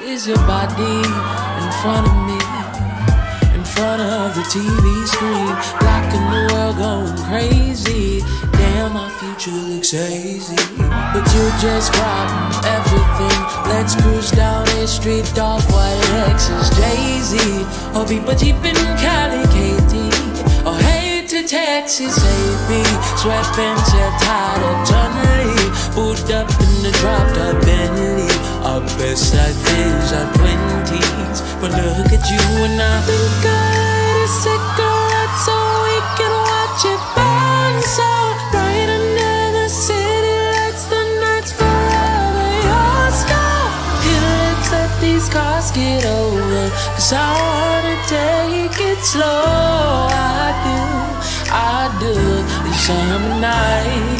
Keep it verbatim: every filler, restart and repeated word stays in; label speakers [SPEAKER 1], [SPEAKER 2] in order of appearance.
[SPEAKER 1] is your body in front of me, in front of the T V screen, blocking the world, going crazy. Damn, our future looks hazy, but you just robbed everything. Let's cruise down the street, off white Lexus, Jay-Z, or people cheap in Cali, Katie, or hey to Texas, A B, sweatpants, hair tied up, Johnny, booted up in the dropped-up Bentley. Our best life is our twenties, but look at you and I. Think I light a cigarette so we can watch it burn so bright under the city lights. The nights forever yours now. Here, let's let these cars get over, cause I wanna take it slow. I do, I do, these summer nights.